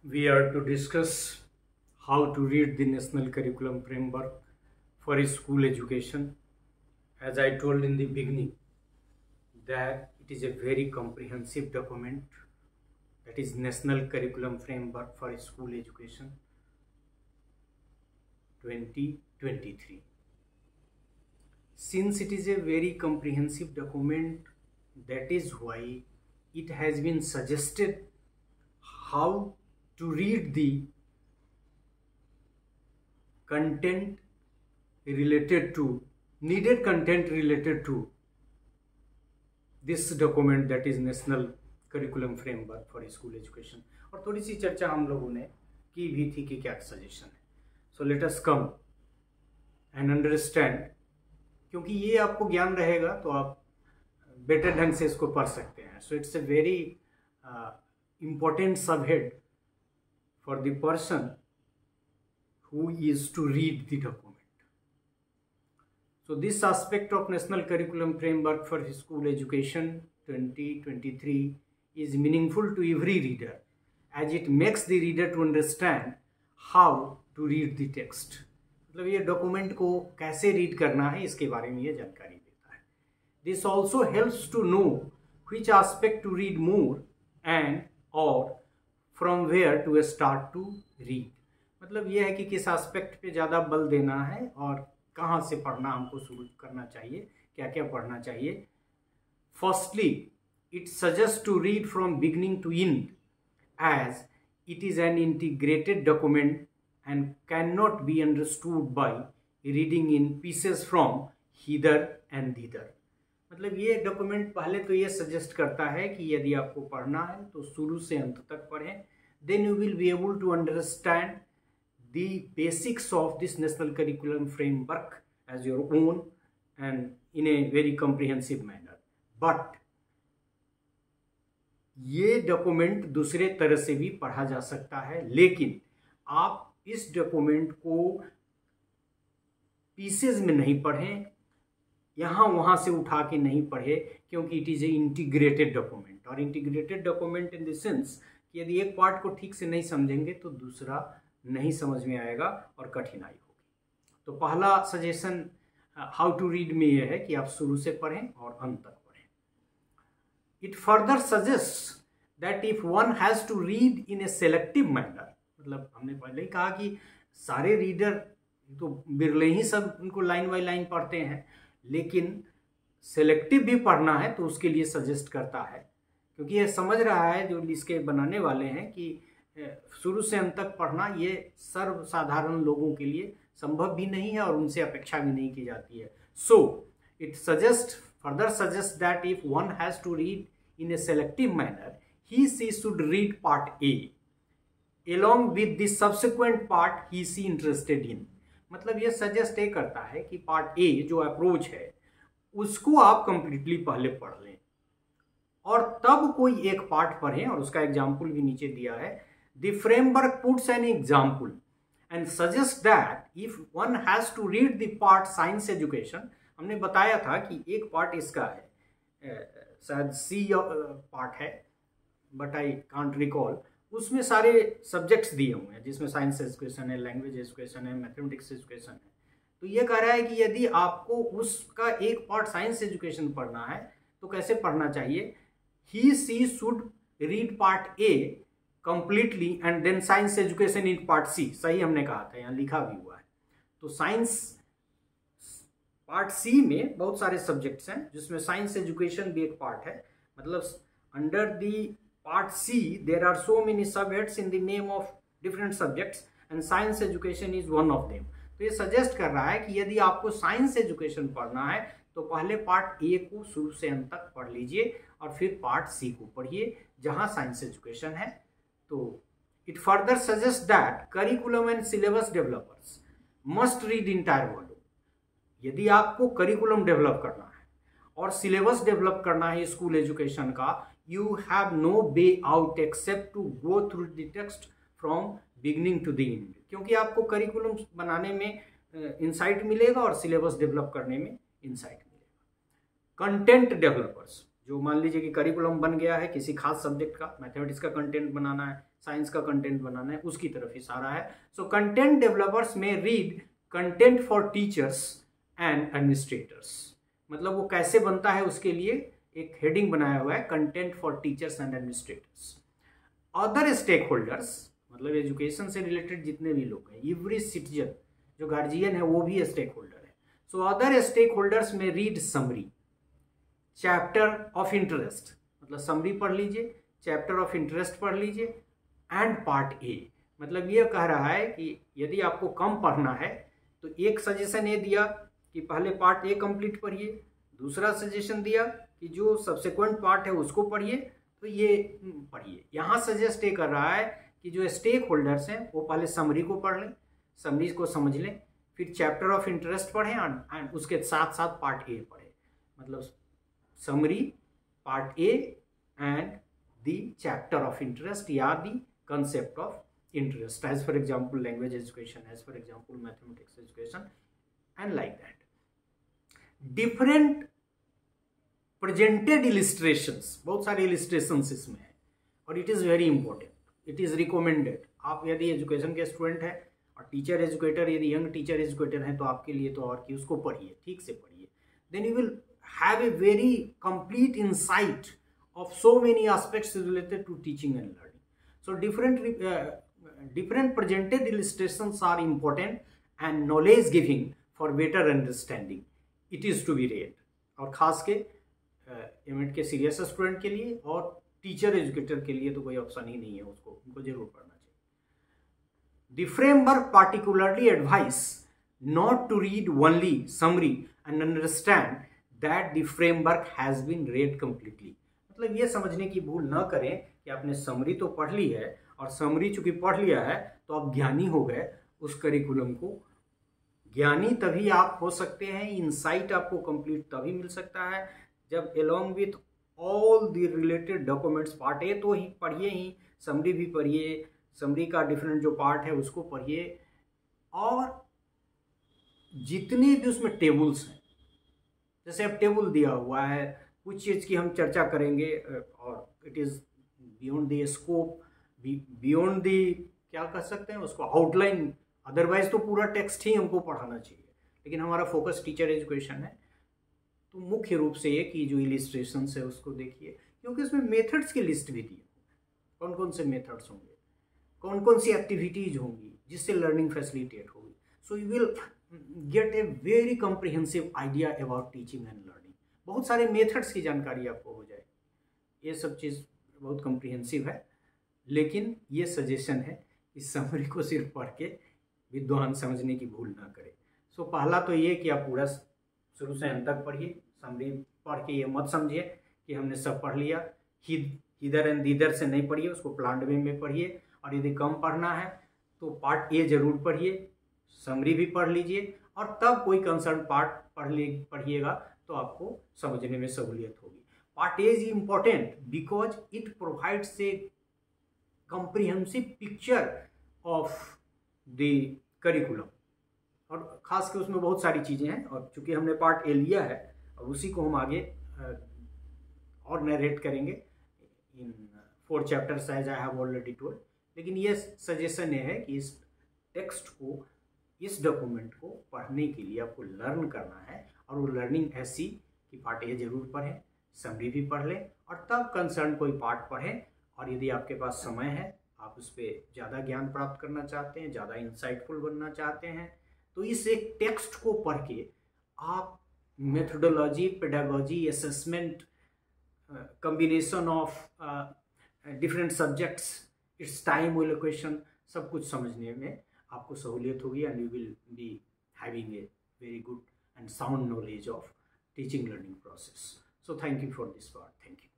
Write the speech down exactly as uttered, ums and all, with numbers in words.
we are to discuss how to read the National Curriculum Framework for School Education. As I told in the beginning, that it is a very comprehensive document, that is National Curriculum Framework for School Education twenty twenty-three. Since it is a very comprehensive document, that is why it has been suggested how to read the content related to, needed content related to this document, that is National Curriculum Framework for School Education. और थोड़ी सी चर्चा हम लोगों ने की भी थी कि क्या सजेशन है. So let us come and understand, क्योंकि ये आपको ज्ञान रहेगा तो आप बेटर ढंग से इसको पढ़ सकते हैं. So it's a very important subhead for the person who is to read the document. So this aspect of National Curriculum Framework for School Education twenty twenty-three is meaningful to every reader, as it makes the reader to understand how to read the text. मतलब ये document को कैसे read करना है इसके बारे में ये जानकारी देता है. This also helps to know which aspect to read more and और from where to start to read. मतलब यह है कि किस एस्पेक्ट पे ज़्यादा बल देना है और कहाँ से पढ़ना हमको शुरू करना चाहिए, क्या क्या पढ़ना चाहिए. Firstly it suggest to read from beginning to end, as it is an integrated document and can not be understood by reading in pieces from hither and thither. मतलब ये डॉक्यूमेंट पहले तो ये सजेस्ट करता है कि यदि आपको पढ़ना है तो शुरू से अंत तक पढ़ें. Then you will be able to understand the basics of this national curriculum framework as your own and in a very comprehensive manner. But ये डॉक्यूमेंट दूसरे तरह से भी पढ़ा जा सकता है, लेकिन आप इस डॉक्यूमेंट को पीसेज में नहीं पढ़ें, यहाँ वहाँ से उठा के नहीं पढ़े, क्योंकि it is a integrated document. और integrated document in the sense कि यदि एक पार्ट को ठीक से नहीं समझेंगे तो दूसरा नहीं समझ में आएगा और कठिनाई होगी. तो पहला सजेशन हाउ टू रीड में यह है कि आप शुरू से पढ़ें और अंत तक पढ़ें. It further suggest that if one has to read in a selective manner, मतलब हमने पहले ही कहा कि सारे रीडर तो बिरले ही सब उनको लाइन बाई लाइन पढ़ते हैं, लेकिन सेलेक्टिव भी पढ़ना है तो उसके लिए सजेस्ट करता है, क्योंकि ये समझ रहा है जो इसके बनाने वाले हैं कि शुरू से अंत तक पढ़ना ये सर्वसाधारण लोगों के लिए संभव भी नहीं है और उनसे अपेक्षा भी नहीं की जाती है. So it suggest further suggest that if one has to read in a selective manner, he she should read part A along with the subsequent part he see interested in. मतलब ये सजेस्ट ये करता है कि part A जो approach है उसको आप कंप्लीटली पहले पढ़ लें और तब कोई एक पार्ट पढ़ें, और उसका एग्जाम्पल भी नीचे दिया है. The framework puts an example and suggest that if one has to read the part science education. हमने बताया था कि एक पार्ट इसका है, शायद सी पार्ट है बट आई कांट रिकॉल. उसमें सारे सब्जेक्ट्स दिए हुए हैं जिसमें साइंस एजुकेशन है, लैंग्वेज एजुकेशन है, मैथमेटिक्स एजुकेशन है. तो ये कह रहा है कि यदि आपको उसका एक पार्ट साइंस एजुकेशन पढ़ना है तो कैसे पढ़ना चाहिए. He she should read part A completely and then science education in part C. सही हमने कहा था, यहाँ लिखा भी हुआ है. तो साइंस पार्ट सी में बहुत सारे सब्जेक्ट्स हैं जिसमें साइंस एजुकेशन भी एक पार्ट है. मतलब under the Part C, there are so many subheads in the name of different subjects and science education is one of them. तो ये सजेस्ट कर रहा है कि यदि आपको साइंस एजुकेशन पढ़ना है तो पहले पार्ट ए को शुरू से अंत तक पढ़ लीजिए और फिर पार्ट सी को पढ़िए जहाँ साइंस एजुकेशन है. तो it further suggest that curriculum and syllabus developers must read entire volume. यदि आपको करिकुलम डेवलप करना है और सिलेबस डेवलप करना है स्कूल एजुकेशन का, you have no way out except to go through the text from beginning to the end. क्योंकि आपको करिकुलम बनाने में इंसाइट मिलेगा और सिलेबस डेवलप करने में इंसाइट मिलेगा. कंटेंट डेवलपर्स जो मान लीजिए कि करिकुलम बन गया है किसी खास सब्जेक्ट का, मैथमेटिक्स का कंटेंट बनाना है, साइंस का कंटेंट बनाना है, उसकी तरफ इशारा है। सो कंटेंट डेवलपर्स में read content for teachers and administrators, मतलब वो कैसे बनता है उसके लिए एक हेडिंग बनाया हुआ है, content for teachers and administrators. Other stake holders, मतलब एजुकेशन से रिलेटेड जितने भी लोग हैं, एवरी सिटीजन, जो गार्जियन है वो भी स्टेक होल्डर है। सो अदर स्टेक होल्डर्स में read summary, chapter of interest, मतलब समरी पढ़ लीजिए, चैप्टर ऑफ इंटरेस्ट पढ़ लीजिए, एंड पार्ट ए। मतलब ये कह रहा है कि यदि आपको कम पढ़ना है तो एक सजेशन ये दिया कि पहले पार्ट ए कंप्लीट पढ़िए, दूसरा सजेशन दिया कि जो सब्सिक्वेंट पार्ट है उसको पढ़िए, तो ये पढ़िए। यहाँ सजेस्ट ये कर रहा है कि जो स्टेक होल्डर्स हैं वो पहले समरी को पढ़ लें, समरी को समझ लें, फिर चैप्टर ऑफ इंटरेस्ट पढ़ें एंड उसके साथ साथ पार्ट ए पढ़ें। मतलब summary, part A and the chapter of interest या the concept of interest, as for example language education, as for example mathematics education, and like that. Different presented illustrations, बहुत सारे illustrations इसमें है और it is very important, it is recommended। आप यदि education के student हैं और टीचर एजुकेटर, यदि यंग टीचर एजुकेटर हैं तो आपके लिए तो और कि उसको पढ़िए, ठीक से पढ़िए, then you will have a very complete insight of so many aspects related to teaching and learning. So different uh, different presented illustrations are important and knowledge giving for better understanding. It is to be read. और खास के MEd के serious student के लिए और teacher educator के लिए तो कोई ऑप्शन ही नहीं है, उसको उनको जरूर पढ़ना चाहिए। The framework particularly advise not to read only summary and understand that the framework has been read completely. मतलब ये समझने की भूल ना करें कि आपने समरी तो पढ़ ली है और समरी चूंकि पढ़ लिया है तो आप ज्ञानी हो गए उस करिकुलम को। ज्ञानी तभी आप हो सकते हैं, इनसाइट आपको कंप्लीट तभी मिल सकता है जब along with all the related documents, part A तो ही पढ़िए ही, समरी भी पढ़िए, समरी का डिफरेंट जो पार्ट है उसको पढ़िए, और जितने भी उसमें टेबल्स हैं, जैसे अब टेबल दिया हुआ है कुछ चीज़ की हम चर्चा करेंगे और it is beyond the scope, beyond the क्या कह सकते हैं उसको आउटलाइन, अदरवाइज तो पूरा टेक्स्ट ही हमको पढ़ाना चाहिए, लेकिन हमारा फोकस टीचर एजुकेशन है। तो मुख्य रूप से ये कि जो इलिस्ट्रेशंस है उसको देखिए, क्योंकि उसमें मेथड्स की लिस्ट भी दी, कौन कौन से मेथड्स होंगे, कौन कौन सी एक्टिविटीज होंगी जिससे लर्निंग फैसिलिटेट होगी। So you will get a very comprehensive idea about teaching and learning. बहुत सारे मेथड्स की जानकारी आपको हो जाएगी, ये सब चीज़ बहुत कॉम्प्रिहेंसिव है, लेकिन ये सजेशन है इस समरी को सिर्फ पढ़ के विद्वान समझने की भूल ना करें। सो so, पहला तो ये कि आप पूरा शुरू से अंत तक पढ़िए, समरी पढ़ के ये मत समझिए कि हमने सब पढ़ लिया, इधर एंड दीदर से नहीं पढ़िए, उसको प्लांट वे में पढ़िए, और यदि कम पढ़ना है तो पार्ट ए जरूर पढ़िए, समरी भी पढ़ लीजिए, और तब कोई कंसर्न पार्ट पढ़ ले पढ़िएगा तो आपको समझने में सहूलियत होगी। Part A is important because it provides a comprehensive picture of the curriculum, और खास के उसमें बहुत सारी चीज़ें हैं, और चूंकि हमने पार्ट ए लिया है और उसी को हम आगे और नरेट करेंगे in four chapters as I have already told. लेकिन ये सजेशन ये है कि इस टेक्स्ट को, इस डॉक्यूमेंट को पढ़ने के लिए आपको लर्न करना है, और वो लर्निंग ऐसी कि पार्ट ए जरूर पढ़ें, समरी भी पढ़ लें, और तब कंसर्न कोई पार्ट पढ़ें। और यदि आपके पास समय है, आप उस पर ज़्यादा ज्ञान प्राप्त करना चाहते हैं, ज़्यादा इंसाइटफुल बनना चाहते हैं, तो इस एक टेक्स्ट को पढ़ के आप methodology, pedagogy, assessment, combination of different subjects, its time allocation, सब कुछ समझने में आपको सहूलियत होगी, and you will be having a very good and sound knowledge of teaching learning process. So thank you for this part, thank you.